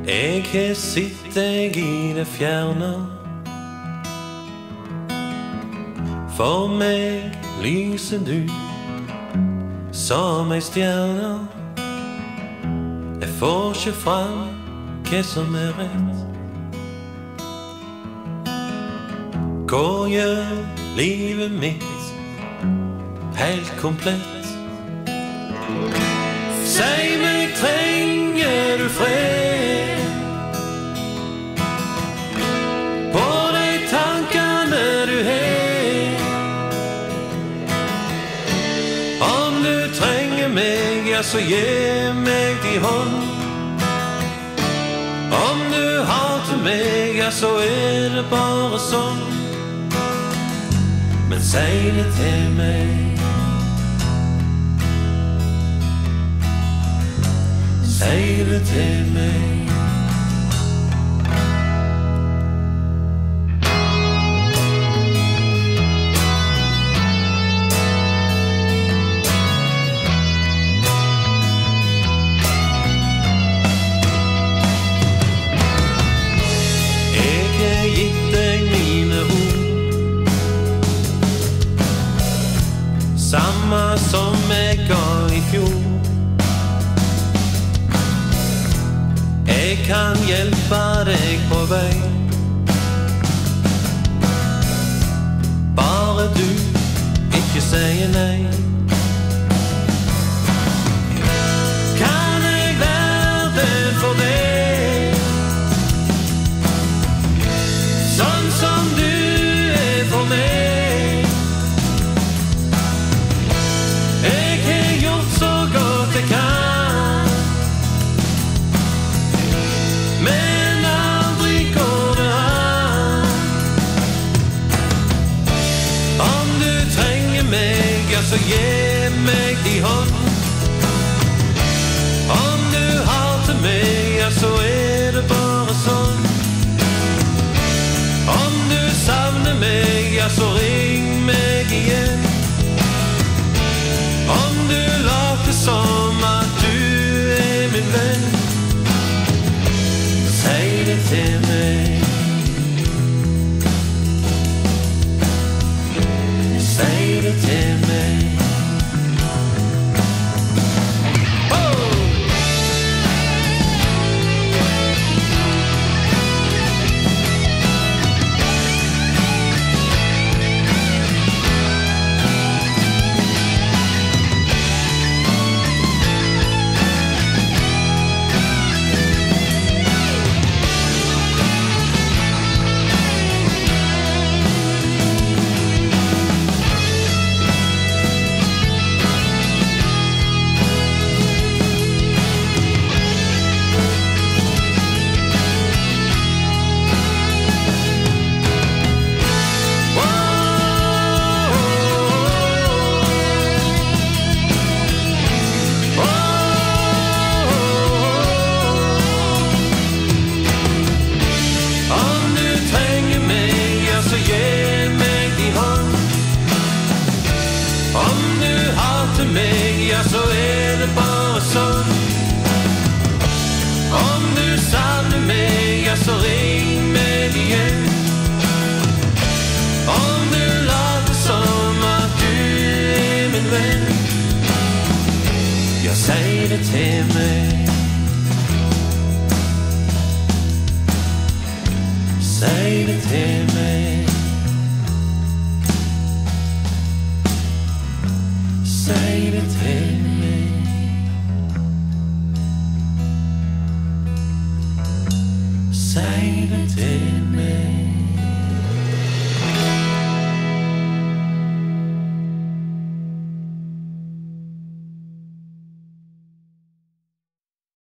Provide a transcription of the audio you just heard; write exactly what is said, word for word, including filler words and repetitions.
Jeg har sett deg i det fjerne. For meg lyser du som ei stjerne. Jeg får ikke fram hva som er rett. Hva gjør livet mitt helt komplett? Si meg, trenger du fred på de tankene du har? Om du trenger meg, ja, så gi meg din hånd. Om du hater meg, ja, så er det bare sånn. Men si det til meg, si det til meg. Jeg har gitt deg mine ord, samme som jeg ga i fjor. Jeg kan hjelpe deg på vei, bare du ikke sier nei. Kan jeg være det for deg, sånn som du er for meg? Jeg har gjort så godt jeg kan, men aldri går det an. Om du trenger meg, ja, så gi meg din hånd. Om du hater meg, ja, så er det bare sånn. Om du savner meg, ja, så ring meg igjen. Om du later som at du er min venn, si det til meg, si det til meg. Ja, så er det bare sånn. Om du savner meg, ja, så ring meg igjen. Om du later som at du er min venn, ja, si det til meg, si det til meg, si det til meg, si det til meg.